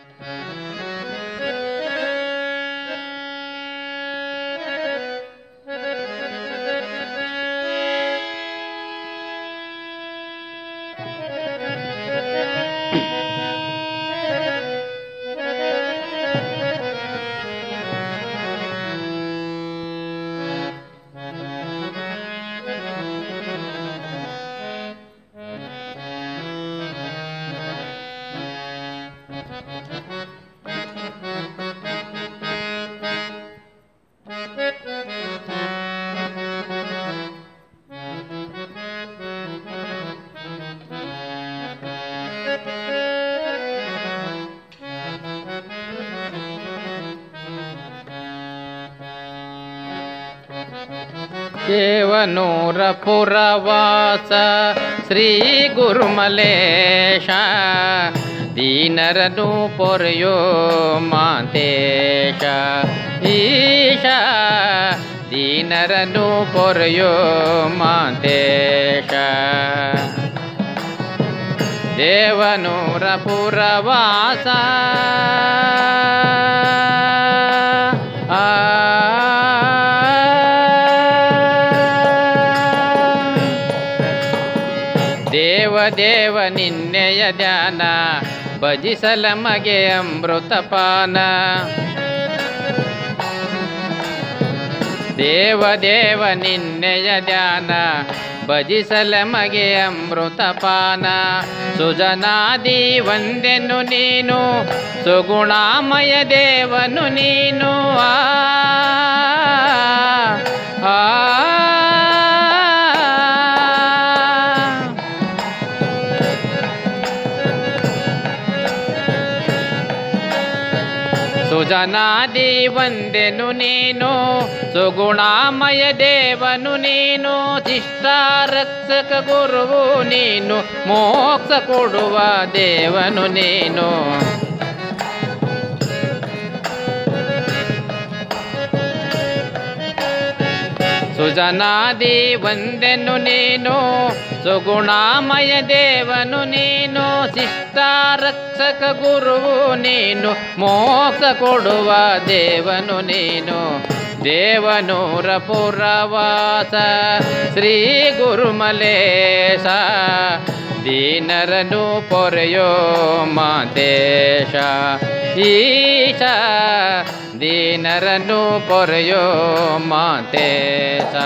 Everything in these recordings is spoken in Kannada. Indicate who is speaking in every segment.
Speaker 1: ದೇವನೂರ ಪುರವಾಸ ಶ್ರೀ ಗುರುಮಲೇಶ ದೀನರನು ಪೊರೆಯೋ ಮಾತೇಶ ಈಶ ದೀನರನು ಪೊರೆಯೋ ಮಾತೇಶ ದೇವನೂರ ಪುರವಾಸ ದೇವ ನಿನ್ನೆಯ ಧ್ಯಾನ ಭಜಿಸಲ ಮಗೆ ಅಮೃತಪಾನ ದೇವ ನಿನ್ನೆಯ ಧ್ಯಾನ ಭಜಿಸಲ ಮಗೆ ಅಮೃತಪಾನ ಸುಜನಾದಿ ವಂದೆನು ನೀನು ಸುಗುಣಾಮಯ ದೇವನು ನೀನು ಸುಜನಾದಿ ವಂದೆನು ನೀನು ಸುಗುಣಾಮಯ ದೇವನು ನೀನು ಶಿಷ್ಟ ರಕ್ಷಕ ಗುರುವು ನೀನು ಮೋಕ್ಷ ಕೊಡುವ ದೇವನು ನೀನು ಸುಜನಾದಿ ವಂದೆನು ನೀನು ಸುಗುಣಾಮಯ ದೇವನು ನೀನು ಶಿಷ್ಟ ರಕ್ಷಕ ಗುರುವು ನೀನು ಮೋಕ್ಷ ಕೊಡುವ ದೇವನು ನೀನು ದೇವನೂರ ಪುರವಾಸ ಶ್ರೀ ಗುರುಮಲೇಶ ದೀನರನು ಪೊರೆಯೋ ಮಾತೇಶ ಈಶ ದೀನರನು ಪೊರೆಯೋ ಮಾತೇಶ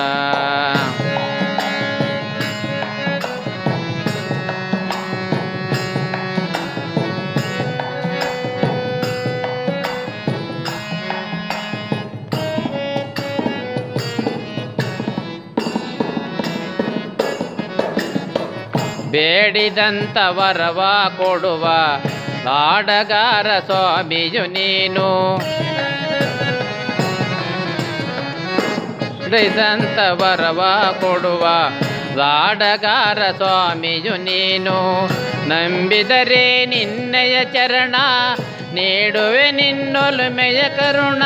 Speaker 1: ಬೇಡಿದಂತ ವರವ ಕೊಡುವ ಲಾಡಗಾರ ಸ್ವಾಮಿಯು ನೀನು ಬೇಡಿದಂತ ವರವ ಕೊಡುವ ಲಾಡಗಾರ ಸ್ವಾಮಿಯು ನೀನು ನಂಬಿದರೆ ನಿನ್ನಯ ಚರಣ ನೀಡುವೆ ನಿನ್ನೊಲುಮೆಯ ಕರುಣ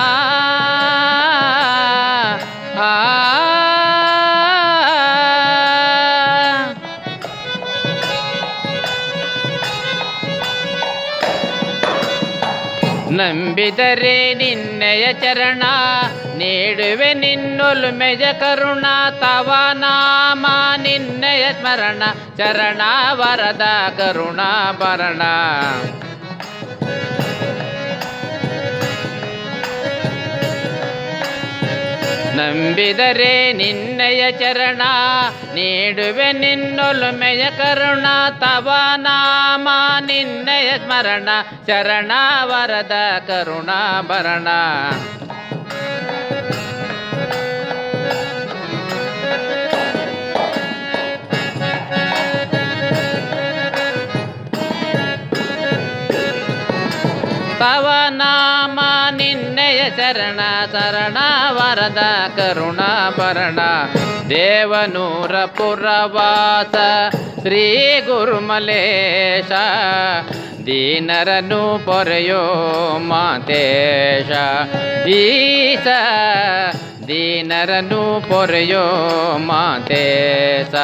Speaker 1: ನಂಬಿದರೆ ನಿನ್ನೆಯ ಚರಣ ನೀಡುವೆ ನಿನ್ನೊಲುಮೆಯ ಕರುಣ ತವ ನಾಮ ನಿನ್ನೆಯ ಸ್ಮರಣ ಚರಣ ವರದ ಕರುಣ ಭರಣ ನಂಬಿದರೆ ನಿನ್ನಯ ಚರಣ ನೀಡುವೆ ನಿನ್ನೊಲುಮೆಯ ಕರುಣ ತವ ನಾಮ ನಿನ್ನಯ ಸ್ಮರಣ ಚರಣ ವರದ ಕರುಣ ಭರಣ ತವ ನಾಮ ನಿನ್ನೆಯ ಶರಣ ಶರಣ ವರದ ಕರುಣ ಭರಣ ದೇವನೂರ ಪುರವಾಸ ಶ್ರೀ ಗುರುಮಲೇಶ ದೀನರನು ಪೊರೆಯೋ ಮಾತೇಶ ಈಶ ದೀನರನು ಪೊರೆಯೋ ಮಾತೇಶ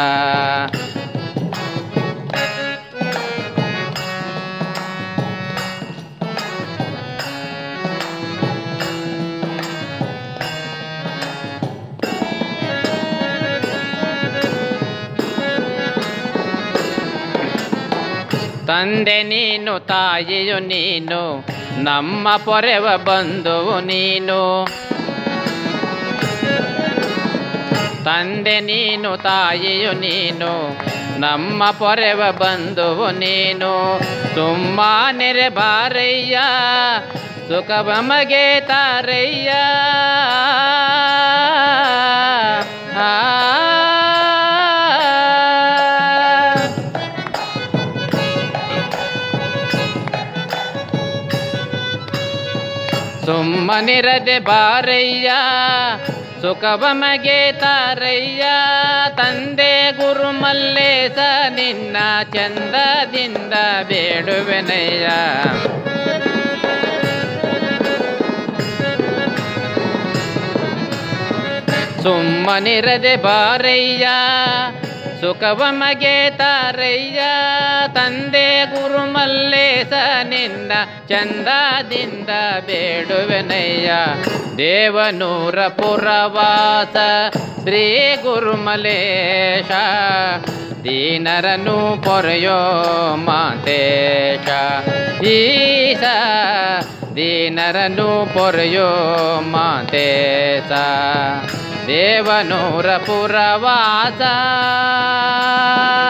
Speaker 1: ತಂದೆ ನೀನು ತಾಯಿಯು ನೀನು ನಮ್ಮ ಪೊರೆವ ಬಂಧುವು ನೀನು ತಂದೆ ನೀನು ತಾಯಿಯು ನೀನು ನಮ್ಮ ಪೊರೆವ ಬಂಧುವು ನೀನು ಸುಮ್ಮನೆ ಬಾರಯ್ಯ ಸುಖವ ಮಗೆ ತಾರಯ್ಯ ಸುಮ್ಮನಿರದೆ ಬಾರಯ್ಯ ಸುಖವ ಮಗೆ ತಾರಯ್ಯ ತಂದೆ ಗುರು ಮಲ್ಲೇಶ ನಿನ್ನ ಚಂದದಿಂದ ಬೇಡುವೆನಯ್ಯ ಸುಮ್ಮನಿರದೆ ಬಾರಯ್ಯ ಸುಖವ ಮಗೆ ತಾರಯ್ಯ ತಂದೆ ಗುರು ಮಲ್ಲೇಶ ನಿನ್ನ ಚಂದದಿಂದ ಬೇಡುವೆನಯ್ಯ ದೇವನೂರ ಪುರವಾಸ ಶ್ರೀ ಗುರುಮಲೇಶ ದೀನರನ್ನು ಪೊರೆಯೋ ಮಾತೇಶ ಈಶ ದೀನರನ್ನು ಪೊರೆಯೋ ಮಾತೇಶ ದೇವನೂರ ಪುರವಾಸ